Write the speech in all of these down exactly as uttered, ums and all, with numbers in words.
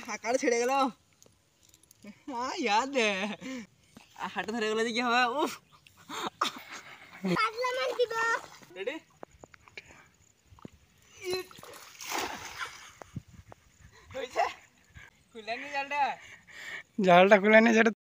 হাঁকাটা ছেড়ে গেল। হ্যাঁ ইয়াদ হাঁটা ধরে গেল যে কি হবে। উফ রেডি হয়েছে খুলে নি জালটা জালটা খুলে নি যেটা।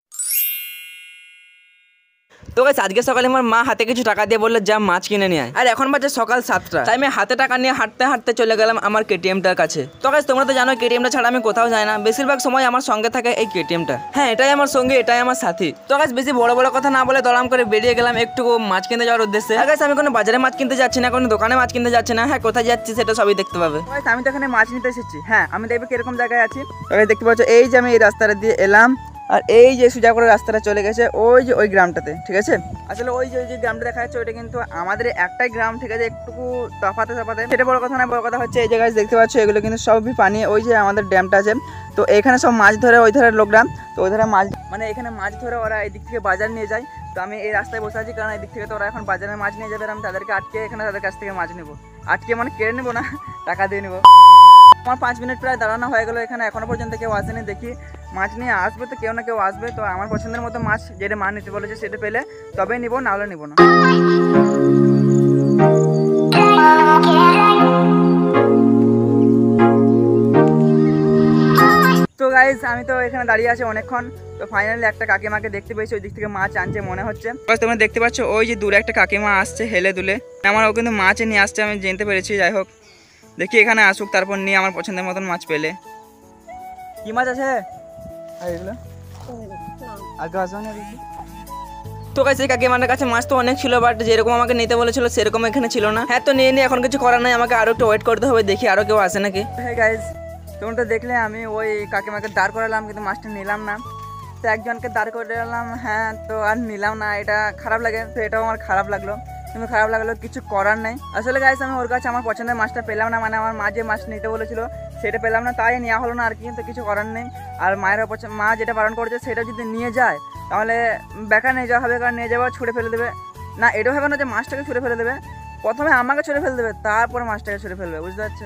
তো গাইস আজকে সকালে আমার মা হাতে কিছু টাকা দিয়ে বললো যা মাছ কিনে নিয়ে আয়। আর এখন বাজে সকাল সাতটা, তাই আমি হাতে টাকা নিয়ে হাঁটতে হাঁটতে চলে গেলাম আমার কেটিএমটার কাছে। তো গাইস তোমরা তো জানো কেটিএমটা ছাড়া আমি কোথাও যাই না, বেশিরভাগ সময় আমার সঙ্গে থাকে এই কেটিএমটা। হ্যাঁ এটাই আমার সঙ্গে, এটাই আমার সাথী। তো গাইস বেশি বড় বড় কথা না বলে দড়াম করে বেরিয়ে গেলাম একটু মাছ কিনতে যাওয়ার উদ্দেশ্যে। আর গাইস আমি কোনো বাজারে মাছ কিনতে যাচ্ছি না, কোনো দোকানে মাছ কিনতে যাচ্ছি না। হ্যাঁ কোথায় যাচ্ছি সেটা সবই দেখতে পাবে। গাইস আমি তো এখানে মাছ নিতে এসেছি। হ্যাঁ আমি দেখবো কিরকম জায়গায় আছি। গাইস দেখতে পাচ্ছ এই যে আমি এই রাস্তাটা দিয়ে এলাম, আর এই যে সোজা করে রাস্তাটা চলে গেছে ওই যে ওই গ্রামটাতে, ঠিক আছে। আসলে ওই যে ওই যে গ্রামটা দেখা যাচ্ছে ওইটা কিন্তু আমাদের একটাই গ্রাম, ঠিক আছে, একটু তফাতে তফাতে, সেটা বড় কথা না। বড় কথা হচ্ছে এই যে গাছ দেখতে পাচ্ছ এগুলো কিন্তু সবই পানি। ওই যে আমাদের ড্যামটা আছে, তো এখানে সব মাছ ধরে ওই ধারের লোকরা, তো ওই ধারে মাছ মানে এখানে মাছ ধরে ওরা এই দিক থেকে বাজার নিয়ে যায়। তো আমি এই রাস্তায় বসে আছি কারণ এই দিক থেকে তো ওরা এখন বাজারে মাছ নিয়ে যাবে, আমি তাদেরকে আটকে এখানে তাদের কাছ থেকে মাছ নেবো। আটকে মানে কেড়ে নেবো না, টাকা দিয়ে নেবো। আমার পাঁচ মিনিট প্রায় দাঁড়ানো হয়ে গেলো এখানে, এখনো পর্যন্ত কেউ আসেনি। দেখি মাছ নিয়ে আসবে তো কেউ না কেউ আসবে, তো আমার পছন্দের মতো মাছ যেটা মা নিতে বলেছে সেটা পেলে তবেই নিবো, নাহলে নিবো না। তো গাইজ আমি তো এখানে দাঁড়িয়ে আছি অনেকক্ষণ, তো ফাইনালি একটা কাকিমাকে দেখতে পেয়েছি ওই দিক থেকে মাছ আনছে মনে হচ্ছে। তোমরা দেখতে পাচ্ছ ওই যে দূরে একটা কাকিমা আসছে হেলে দুলে, আমার ও কিন্তু মাছ নিয়ে আসছে আমি জানতে পেরেছি। যাই হোক দেখি এখানে আসুক, তারপর নিয়ে আমার পছন্দের মতন মাছ পেলে। কি মাছ আছে এগুলো আগে আসবে। তো গাইস এই কাকিমার কাছে মাছ তো অনেক ছিল, বাট যেরকম আমাকে নিতে বলেছিল সেরকম এখানে ছিল না। হ্যাঁ তো নিয়ে নিয়ে এখন কিছু করার নাই, আমাকে আরো একটু ওয়েট করতে হবে, দেখি আরো কেউ আসে নাকি। হ্যাঁ গাইস তোমরা তো দেখলে আমি ওই কাকিমাকে দাঁড় করালাম কিন্তু মাছটা নিলাম না। তো একজনকে দাঁড় করে এলাম, হ্যাঁ তো আর নিলাম না, এটা খারাপ লাগে। তো এটাও আমার খারাপ লাগলো, কিন্তু খারাপ লাগলো কিছু করার নেই। আসলে গাইস আমি ওর কাছে আমার পছন্দের মাছটা পেলাম না, মানে আমার মা যে মাছ নিতে বলেছিল সেটা পেলাম না, তাই নেওয়া হলো না আর কি। কিন্তু কিছু করার নেই। আর মায়ের মা যেটা বারণ করেছে সেটা যদি নিয়ে যায় তাহলে বেকার নিয়ে যাওয়া হবে, কারণ নিয়ে যাওয়া ছুঁড়ে ফেলে দেবে। না এটাও হবে না যে মাছটাকে ছুঁড়ে ফেলে দেবে, প্রথমে আমাকে ছুঁড়ে ফেলে দেবে তারপরে মাছটাকে ছুঁড়ে ফেলবে, বুঝতে পারছো।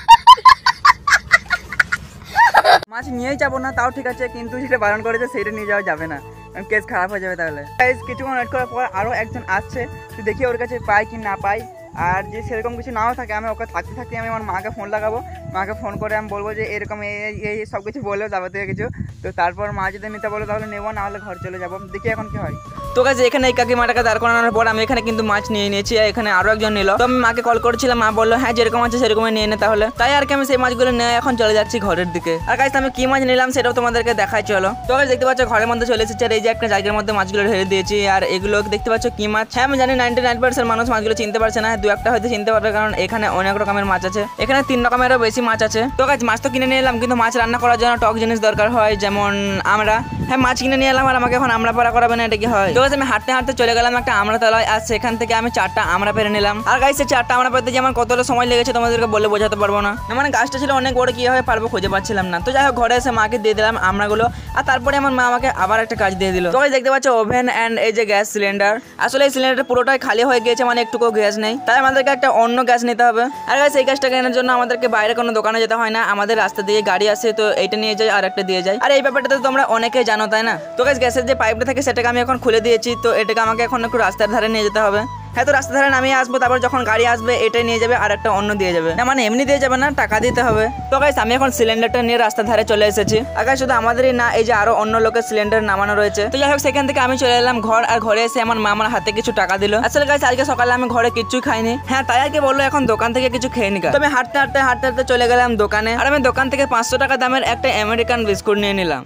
মাছ নিয়েই যাবো না তাও ঠিক আছে, কিন্তু যেটা বারণ করেছে সেটা নিয়ে যাওয়া যাবে না, কেস খারাপ হয়ে যাবে। তাহলে কিছুক্ষণ ওয়েট করার পর আরও একজন আসছে, তো দেখি ওর কাছে পাই কি না পাই। আর যে সেরকম কিছু নাও থাকে আমি ওকে থাকতে থাকতে আমি আমার মাকে ফোন লাগাবো, মাকে ফোন করে আমি বলবো যে এরকম এই সব কিছু বললেও যাবতীয় কিছু। তো তারপর মা যদি নিতে বলো তাহলে নেবো, না হলে ঘর চলে যাবো, দেখি এখন কি হয়। তো কাছে এখানে এই কাকিমাটাকে দাঁড় করানোর পর আমি এখানে কিন্তু মাছ নিয়ে নিয়েছি, এখানে আরো একজন নিল। তো আমি মাকে কল করেছিলাম, মা বললো হ্যাঁ যেরকম আছে সেরকমই নিয়ে নে তাহলে। তাই আর কি আমি সেই মাছগুলো নিয়ে এখন চলে যাচ্ছি ঘরের দিকে। আর গাইস আমি কি মাছ নিলাম সেটাও তোমাদেরকে দেখাই চলো। তো গাইস দেখতে পাচ্ছ ঘরের মধ্যে চলে এসেছে, আর এই যে একটা জায়গার মধ্যে মাছগুলো ঢেলে দিয়েছি। আর এগুলো দেখতে পাচ্ছ কি মাছ, হ্যাঁ আমি জানি নাইনটি নাইন পার্সেন্ট মানুষ মাছগুলো চিনতে পারছে না, দু একটা হয়তো চিনতে পারবে কারণ এখানে অনেক রকমের মাছ আছে, এখানে তিন রকমেরও বেশি মাছ আছে। তো গাইস মাছ তো কিনে নিয়ে এলাম, কিন্তু মাছ রান্না করার জন্য টক জিনিস দরকার হয়, যেমন আমরা। হ্যাঁ মাছ কিনে নিয়ে এলাম আর আমাকে এখন আমরা পাড়া করাবে না, এটা কি হয়। তো গাইস আমি হাঁটতে হাঁটতে চলে গেলাম একটা আমরা তলায়, আর সেখান থেকে আমি চারটা আমরা পেরে নিলাম। আর গাইস এই চারটা আমরা পেতে যে আমার কতটা সময় লেগেছে তোমাদেরকে বলে বোঝাতে পারবো না, মানে গাছটা ছিল অনেক বড়, কিভাবে পারবো খুঁজে পাচ্ছিলাম না। তো যাই হোক ঘরে এসে মাকে দিয়ে দিলাম আমরাগুলো, আর তারপরে আমার মা আমাকে আবার একটা কাজ দিয়ে দিল। তো গাইস দেখতে পাচ্ছ ওভেন অ্যান্ড এই যে গ্যাস সিলিন্ডার, আসলে এই সিলিন্ডারটা পুরোটাই খালি হয়ে গিয়েছে, মানে একটুকু গ্যাস নেই, তাই আমাদেরকে একটা অন্য গ্যাস নিতে হবে। আর গাইস এই গ্যাসটা কেনার জন্য আমাদেরকে বাইরে কোনো দোকানে যেতে হয় না, আমাদের রাস্তা দিয়ে গাড়ি আসে, তো এইটা নিয়ে যায় আর একটা দিয়ে যায়। আর এই ব্যাপারটা তো তোমরা অনেকেই জানো তাই না। তো গাইস গ্যাসের যে পাইপটা থাকে সেটাকে আমি এখন খুলে দিয়েছি, তো এটাকে আমাকে এখন একটু রাস্তার ধারে নিয়ে যেতে হবে। হ্যাঁ তো রাস্তার ধারে নামিয়ে আসবো, তারপর যখন গাড়ি আসবে এটাই নিয়ে যাবে আর একটা অন্য দিয়ে যাবে, না মানে এমনি দিয়ে যাবে না, টাকা দিতে হবে। তো গাইস আমি এখন সিলিন্ডারটা নিয়ে রাস্তার ধারে চলে এসেছি। আর গাইস শুধু আমাদেরই না, এই যে আরো অন্য লোকের সিলিন্ডার নামানো রয়েছে। তো যাই হোক সেখান থেকে আমি চলে এলাম ঘর, আর ঘরে এসে আমার মা আমার হাতে কিছু টাকা দিল। আসলে গাইস আজকে সকালে আমি ঘরে কিছুই খাইনি, হ্যাঁ তাই আর কি বললো এখন দোকান থেকে কিছু খেয়ে নিকা। তো আমি হাঁটতে হাঁটতে হাঁটতে হাঁটতে চলে গেলাম দোকানে, আর আমি দোকান থেকে পাঁচশো টাকা দামের একটা আমেরিকান বিস্কুট নিয়ে নিলাম।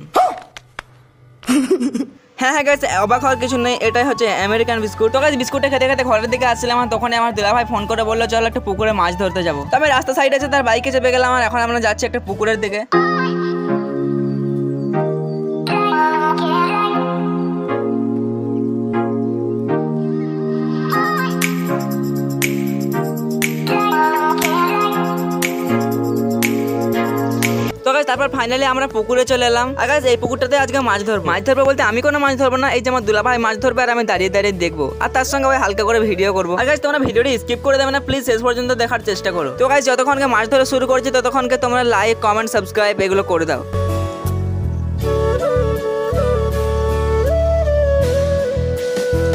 হ্যাঁ হ্যাঁ গাইস অবাক হওয়ার কিছু নেই, এটাই হচ্ছে আমেরিকান বিস্কুট। তো গাইস বিস্কুটটা খেতে খেতে ঘরের দিকে আসছিলাম, তখনই আমার দুলা ভাই ফোন করে বললো চল একটা পুকুরে মাছ ধরতে যাবো। তো আমি রাস্তা সাইডে আছে তার বাইকে চেপে গেলাম, আর এখন আমরা যাচ্ছি একটা পুকুরের দিকে। তারপর ফাইনালি আমরা পুকুরে চলে এলাম। আর গাইস এই পুকুরটাতে আজকে মাছ ধরবো। মাছ ধরবো বলতে আমি কোনো মাছ ধরবো না, এই যে আমার দুলা ভাই মাছ ধরবে আর আমি দাঁড়িয়ে দাঁড়িয়ে দেখবো, আর তার সঙ্গে ওই হালকা করে ভিডিও করবো। আর গাইস তোমরা ভিডিওটি স্কিপ করে দেবে না, প্লিজ শেষ পর্যন্ত দেখার চেষ্টা করো। তো গাইস যতক্ষণকে মাছ ধরে শুরু করছি ততক্ষণকে তোমরা লাইক কমেন্ট সাবস্ক্রাইব এগুলো করে দাও।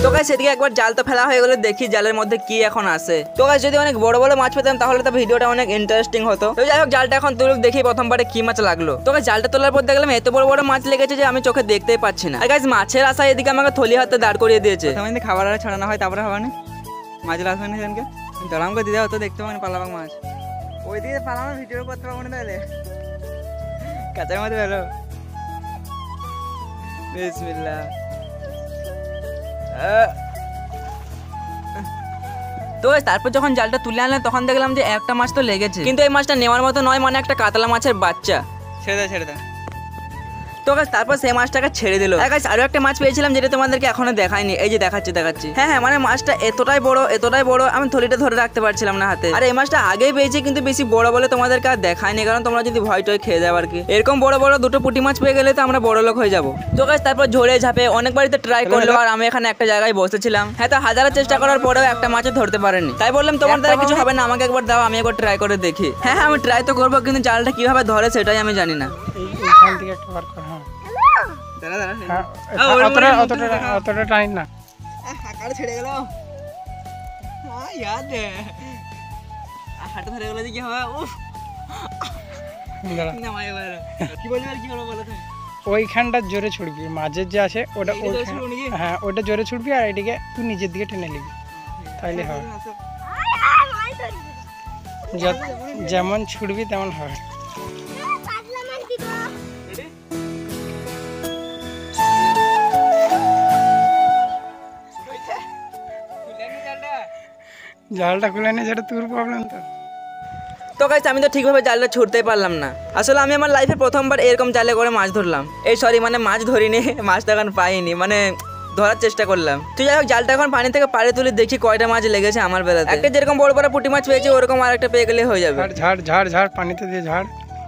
গাইস সেদিকে একবার জাল তো ফেলা হয়ে গেল, দেখি জালের মধ্যে কি এখন আসে। তো গাইস যদি অনেক বড় বড় মাছ পেতাম তাহলে তো ভিডিওটা অনেক ইন্টারেস্টিং হতো। তো যাই হোক জালটা এখন তুলে দেখি প্রথমবারে কি মাছ লাগলো। তো গাইস জালটা তোলার পর দেখলাম এত বড় বড় মাছ লেগেছে যে আমি চোখে দেখতেই পাচ্ছি না। আর গাইস মাছের আশায় এদিকে আমাকে থলি হাতে দাঁড় করিয়ে দিয়েছে। তাহলে খাবার আর ছাড়ানো হয় তারপরে হবে না মাছ আসবে না সেদিনকে দাঁড়াম করে দিতে হতো, দেখতে পাবেন পালাবাক মাছ ওই দিকে পালানো ভিডিও করতে পারবো না তাহলে কাঁচার মধ্যে ভালো। বিসমিল্লাহ। তো তারপর যখন জালটা তুলে আনলাম তখন দেখলাম যে একটা মাছ তো লেগেছে, কিন্তু এই মাছটা নেওয়ার মতো নয়, মানে একটা কাতলা মাছের বাচ্চা। ছেড়ে দাও ছেড়ে দাও। তো গাইস তারপর সেই মাছটাকে ছেড়ে দিল। আর গাইস আরো একটা মাছ পেয়েছিলাম যেটা তোমাদেরকে এখনো দেখাইনি, এই যে দেখাচ্ছি দেখাচ্ছি হ্যাঁ হ্যাঁ মানে মাছটা এতটাই বড় এতটাই বড় আমি থলিটা ধরে রাখতে পারছিলাম না হাতে। আর এই মাছটা আগেই পেয়েছি কিন্তু বেশি বড় বলে তোমাদেরকে আর দেখাইনি, কারণ তোমরা যদি ভয় টয় খেয়ে যাও আর কি। এরকম বড় বড় দুটো পুঁটি মাছ পেয়ে গেলে তো আমরা বড় লোক হয়ে যাবো। তো গাইস তারপর ঝোড়ে ঝাপে অনেক বাড়িতে ট্রাই করলো, আর আমি এখানে একটা জায়গায় বসেছিলাম। হ্যাঁ তো হাজারো চেষ্টা করার পরেও একটা মাছও ধরতে পারেনি, তাই বললাম তোমার দ্বারা কিছু হবে না, আমাকে একবার দাও আমি একবার ট্রাই করে দেখি। হ্যাঁ হ্যাঁ আমি ট্রাই তো করবো, কিন্তু জালটা কিভাবে ধরে সেটাই আমি জানি না। এইখান থেকে একটা বার কর। হ্যাঁ অতটা অতটা অতটা টাইম না হাঁকাটা ছেড়ে গেল ইয়াদ হাঁটা ধরে গেল যে কি হবে। উফ কি বলবি আর কি করবো বলো তুমি। ওইখানটা জোরে ছুটবি, মাঝের যে আছে ওটা হ্যাঁ ওটা জোরে ছুটবি, আর এদিকে তুই নিজের দিকে টেনে নিবি তাইলে হবে। যেমন ছুটবি তেমন হবে। জালটা খুলে নে, যেটা তোর প্রবলেম। তো তো গাইস আমি তো ঠিকভাবে জালটা ছুটতেই পারলাম না। আসলে আমি আমার লাইফে প্রথমবার এরকম জালে করে মাছ ধরলাম। এই সরি মানে মাছ ধরিনি, মাছটা এখন পাইনি, মানে ধরার চেষ্টা করলাম। তো যাই হোক জালটা এখন পানি থেকে পাড়ে তুলে দেখি কয়টা মাছ লেগেছে আমার বেলাতে। একটা যেরকম বড় বড় পুঁটি মাছ পেয়েছি ওরকম আর একটা পেয়ে গেলে হয়ে যাবে। ঝাড় ঝাড় ঝাড় পানিতে দিয়ে ঝাড়।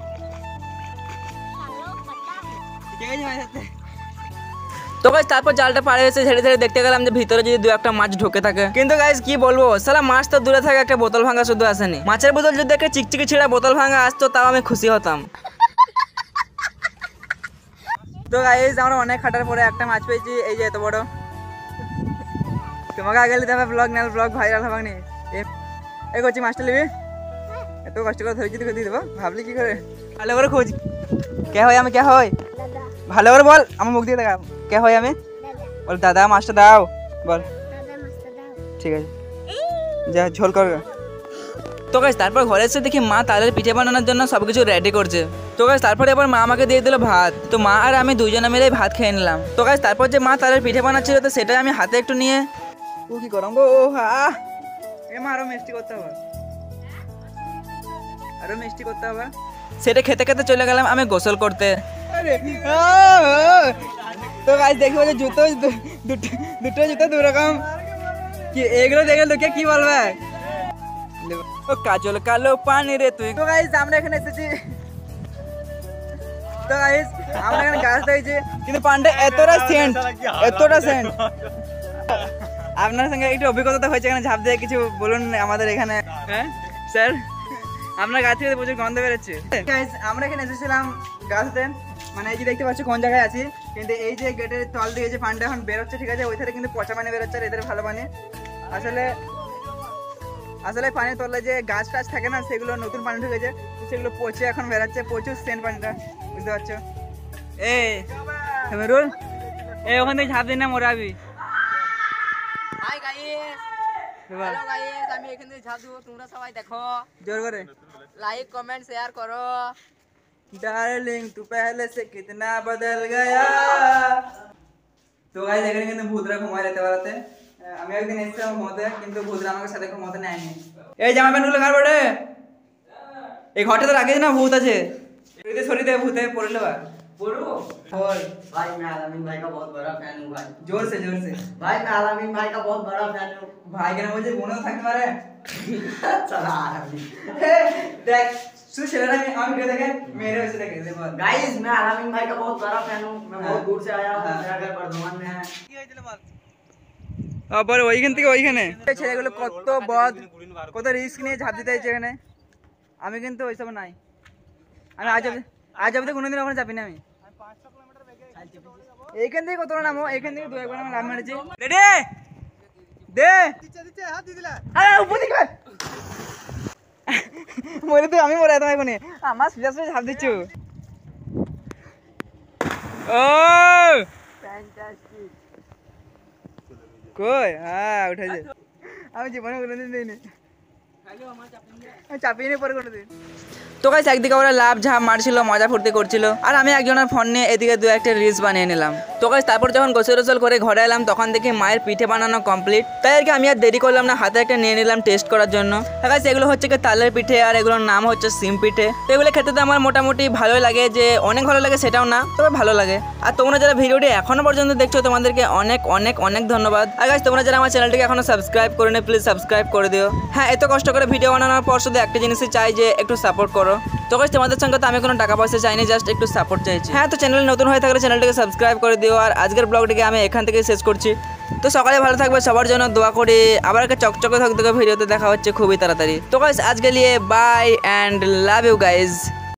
তো গাইস তারপর জালটা পাড়ে এসে ছেড়ে ছেড়ে দেখতে গেলাম যে ভিতরে যদি দু একটা মাছ ঢুকে থাকে, কিন্তু গাইস কি বলবো সালা মাছ তো দূরে থাকে একটা বোতল ভাঙা শুধু আসেনি। মাছের বোতল যদি একটা চিকচিকি ছিঁড়া বোতল ভাঙা আসতো তাও আমি খুশি হতাম। তো গাইস আমরা অনেক খাটার পরে একটা মাছ পেয়েছি, এই যে এত বড়। তোমাকে আগে নিতে হবে ব্লগ, নাল ব্লগ ভাইরাল হবে নি। এই করছি মাছটা নিবি, এত কষ্ট করে ধরেছি তোকে দিয়ে দেবো, ভাবলি কি করে? ভালো করে খোঁজ কে হয় আমি, কে হয় ভালো করে বল, আমার মুখ দিয়ে দেখা কে হয় আমি বল। দাদা মাছটা দাও বল। ঠিক আছে যা ঝোল কর। তো গাইস তারপর ঘরে এসে দেখি মা তালের পিঠে বানানোর জন্য সবকিছু রেডি করছে। তো গাইস তারপরে এবার মা আমাকে দিয়ে দিল ভাত। তো মা আর আমি দুজনে মিলে ভাত খেয়ে নিলাম। তো গাইস তারপর যে মা তালের পিঠে বানাচ্ছিল তো সেটাই আমি হাতে একটু নিয়ে ও কি গরম গো। ও হা এ মা আরো মিষ্টি করতে হবে, আরো মিষ্টি করতে হবে। সেটা খেতে খেতে চলে গেলাম আমি গোসল করতে। তো গাইস দেখো যে জুতো দুটো দুটো জুতো দু রকম, কি এগুলো দেখে লোকে কি বলবে ও কাজল কালো পানি রে তুই। তো গাইস আমরা এখানে এসেছি, তো গাইস আমরা এখানে গাছ দেখছি কিন্তু পান্ডে এতটা সেন্ট এতটা সেন্ট। আপনার সঙ্গে একটু অভিজ্ঞতা হয়েছে এখানে ঝাঁপ দিয়ে, কিছু বলুন আমাদের এখানে। হ্যাঁ স্যার আপনার গাছ থেকে প্রচুর গন্ধ বেরোচ্ছে। গাইস আমরা এখানে এসেছিলাম গাছতে, মানে এই যে দেখতে পাচ্ছি কোন জায়গায় আছি, কিন্তু এই যে গেটের তল দিয়ে যে পানিটা এখন বেরোচ্ছে ঠিক আছে, ওই থেকে কিন্তু পচা পানি বেরোচ্ছে আর এদের ভালো পানি। আসলে আসলে পানির তলে যে গাছ টাছ থাকে না সেগুলো নতুন পানি ঢুকেছে, সেগুলো পচে এখন বেরোচ্ছে, প্রচুর সেন্ট পানিটা, বুঝতে পারছো? এই মেরুল এই ওখান থেকে ঝাঁপ দিন না মরাবি। হাই গাইস, হ্যালো গাইস, আমি এখান থেকে ঝাঁপ দেবো, তোমরা সবাই দেখো, জোর করে লাইক কমেন্ট শেয়ার করো। डार्लिंग तू पहले से कितना बदल गया। তো গাইস এখানে কিন্তু ভূতরা ঘুমায় রাতে বেলাতে। আমি একদিন এসেছিলাম ঘুমাতে, কিন্তু ভূতরা আমাকে সাথে ঘুমাতে নেয়নি। এই জামা প্যান্ট গুলো কার বটে? এই ঘরটা তো রাখিস না, ভূত আছে। এদিকে সরি দে, ভূতে পড়লে বা बोलो बोल। भाई मैं आलामीन भाई का बहुत बड़ा फैन हूँ भाई। जोर से जोर से भाई मैं आलामीन भाई का बहुत बड़ा फैन हूँ भाई। के नाम मुझे बोनो থাকতে পারে चला आलामीन देख सु ছেলেরা আমি আমি কে দেখে मेरे वैसे देखे दे बोल। गाइस मैं आलामीन भाई का बहुत बड़ा फैन हूँ, मैं बहुत दूर से आया हूँ, हाँ। मेरा घर बर्धमान में है। কি হয়েছিল বল। আবার ওইখান থেকে ওইখানে এই ছেলেগুলো কত বদ, কত রিস্ক নিয়ে ঝাঁপ দিতে হয়েছে এখানে। আমি কিন্তু ওইসব নাই, আমি আজ আজ অব্দি কোনোদিন ওখানে যাবি না। আমি এইখান থেকে কত নামো, এইখান থেকে দু একবার আমি লাভ মেরেছি। রেডি দে আরে উপর দিকে মরে তুই আমি মরে তোমায় কোনে আমার সোজা সোজা ঝাঁপ দিচ্ছ ও কই হ্যাঁ উঠেছে আমি জীবনে কোনোদিন দিইনি চাপিয়ে নিয়ে পরে করে দিই তো গাইস একদিকে ওরা লাভ ঝাঁপ মারছিল মজা ফুর্তি করছিল আর আমি একজনের ফোন নিয়ে এদিকে দু একটা রিলস বানিয়ে নিলাম তো গাইস তারপর যখন গোসল টোসল করে ঘরে এলাম তখন দেখি মায়ের পিঠে বানানো কমপ্লিট তাই আর কি আমি আর দেরি করলাম না হাতে একটা নিয়ে নিলাম টেস্ট করার জন্য গাইস এগুলো হচ্ছে কি তালের পিঠে আর এগুলোর নাম হচ্ছে সিম পিঠে তো এগুলো খেতে তো আমার মোটামুটি ভালোই লাগে যে অনেক ভালো লাগে সেটাও না তবে ভালো লাগে আর তোমরা যারা ভিডিওটি এখনো পর্যন্ত দেখছো তোমাদেরকে অনেক অনেক অনেক ধন্যবাদ আর গাইস তোমরা যারা আমার চ্যানেলটিকে এখনো সাবস্ক্রাইব করে নে প্লিজ সাবস্ক্রাইব করে দিও হ্যাঁ এত কষ্ট করে ভিডিও বানানোর পর শুধু একটা জিনিসই চাই যে একটু সাপোর্ট করো তো গাইস তোমাদের সঙ্গে তো আমি কোনো টাকা পয়সা চাইনি জাস্ট একটু সাপোর্ট চাইছি হ্যাঁ তো চ্যানেল নতুন হয়ে থাকলে চ্যানেলটিকে সাবস্ক্রাইব করে দিও আর আজকের ব্লগটিকে আমি এখান থেকে শেষ করছি তো সকালে ভালো থাকবে সবার জন্য দোয়া করি আবার একটা চকচকে থাকতে ভিডিওতে দেখা হচ্ছে খুবই তাড়াতাড়ি তো গাইস আজকে লিয়ে bye and love you guys